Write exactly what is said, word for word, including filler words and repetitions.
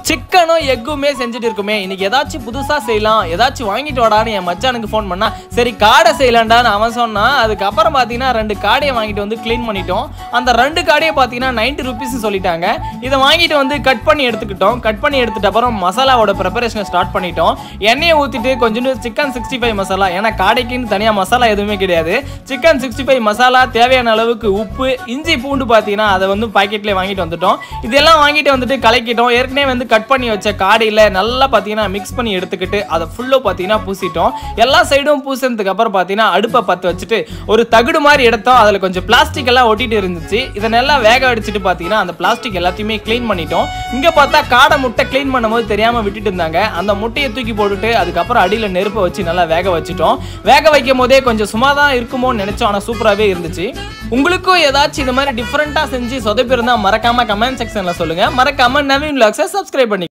சிக்கனும் எக்குமே செஞ்சுட்டு இருக்குமே, இன்னைக்கு ஏதாச்சும் புதுசா செய்யலாம், ஏதாச்சும் வாங்கிட்டு வாடான்னு என் மச்சானுக்கு ஃபோன் பண்ணா, சரி காடை செய்யலாண்டான்னு அவன் சொன்னான். அதுக்கப்புறம் பார்த்தீங்கன்னா ரெண்டு காடையை வாங்கிட்டு வந்து க்ளீன் பண்ணிட்டோம். அந்த ரெண்டு காடையை பார்த்தீங்கன்னா நைன்ட்டி ருபீஸ் சொல்லிட்டாங்க. இதை வாங்கிட்டு வந்து கட் பண்ணி எடுத்துக்கிட்டோம். கட் பண்ணி எடுத்துட்டு அப்புறம் மசாலாவோட ப்ரிப்பரேஷனை ஸ்டார்ட் பண்ணிட்டோம். எண்ணெயை ஊற்றிட்டு கொஞ்சோண்டு சிக்கன் சிக்ஸ்டி ஃபைவ் மசாலா, ஏன்னா காடைக்குன்னு தனியாக மசாலா எதுவுமே கிடையாது. சிக்கன் சிக்ஸ்டி ஃபைவ் மசாலா, தேவையான அளவுக்கு உப்பு, இஞ்சி பூண்டு பார்த்தீங்கன்னா அதை வந்து பாக்கெட்லேயே வாங்கிட்டு வந்துட்டோம். இதெல்லாம் வாங்கிட்டு வந்துட்டு கலக்கிட்டோம். ஏற்கனவே வந்து கட் பண்ணி வச்ச காடையில் நல்லா பார்த்தீங்கன்னா மிக்ஸ் பண்ணி எடுத்துக்கிட்டு அதை ஃபுல்லாக பார்த்தீங்கன்னா பூசிட்டோம். எல்லா சைடும் பூசினதுக்கு அப்புறம் பார்த்தீங்கன்னா அடுப்பை பற்ற வச்சுட்டு ஒரு தகுடு மாதிரி எடுத்தோம். அதில் கொஞ்சம் பிளாஸ்டிக் எல்லாம் ஒட்டிட்டு இருந்துச்சு. இதை நல்லா வேக அடிச்சுட்டு பார்த்தீங்கன்னா அந்த பிளாஸ்டிக் எல்லாத்தையுமே க்ளீன் பண்ணிட்டோம். இங்கே பார்த்தா காடை முட்டை க்ளீன் பண்ணும்போது தெரியாமல் விட்டுட்டு இருந்தாங்க. அந்த முட்டையை தூக்கி போட்டுட்டு அதுக்கப்புறம் அடியில் நெருப்பை வச்சு நல்லா வேக வச்சுட்டோம். வேக வைக்கும் போதே கொஞ்சம் சும்மா தான் இருக்குமோன்னு நினைச்சோம், ஆனால் சூப்பராகவே இருந்துச்சு. உங்களுக்கும் ஏதாச்சும் இது மாதிரி டிஃப்ரெண்ட்டாக செஞ்சு சொதப்பி இருந்தால் மறக்காம கமெண்ட் செக்ஷனில் சொல்லுங்க. மறக்காம நவீன் விலாக்ஸை சப்ஸ்கிரைப் பண்ணி